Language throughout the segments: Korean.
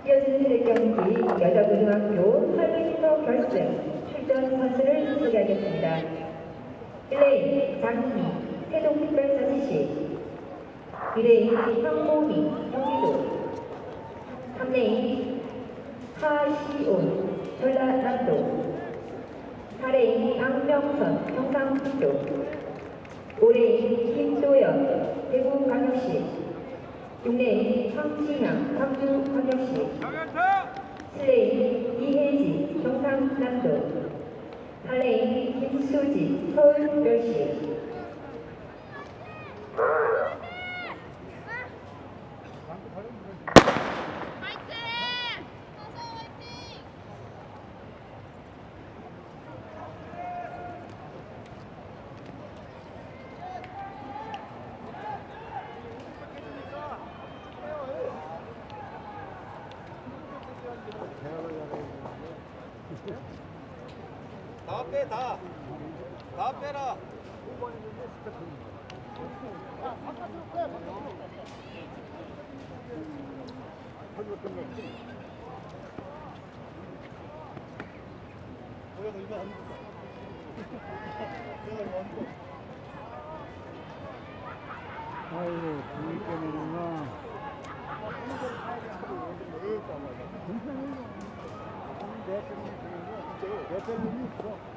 이어지는 경기 여자고등학교 800m 결승 출전 선수를 소개하겠습니다. 1레인 장희 세종특별자치시, 2레인 황보미 경기도, 3레인 하시온 전라남도, 4레인 강명선 경상북도, 5레인 김도연 대구광역시, 6레인 황신양 광주광역시, 7레인 이혜지 경상남도, 8레인 김수지 서울특별시. 다 빼, 다 빼라. 아이고, 분위기 때문이구나. 내 때문이 있어.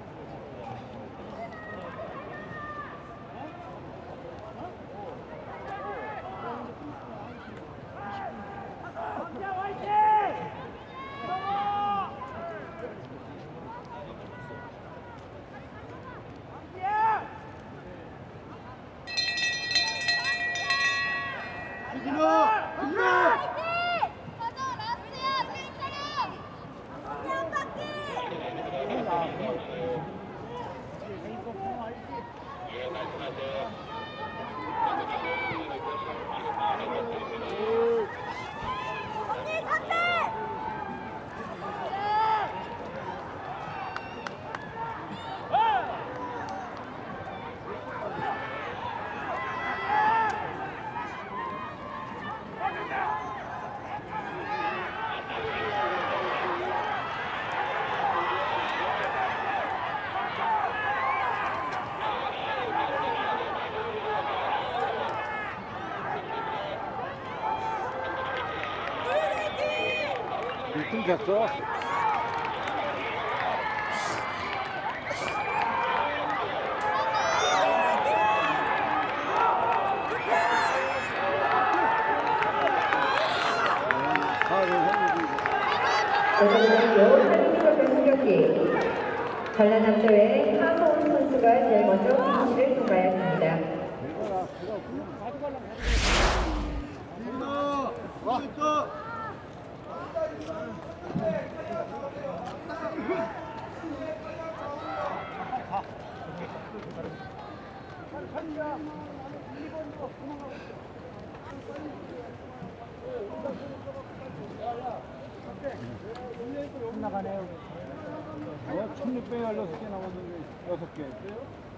좀 됐어. 여자고등학교 800m 결승 경기 전라남도의 하호은 선수가 제일 먼저 피니시를 통과했습니다. 나가네요. 1600에 6개 남았는데 6개.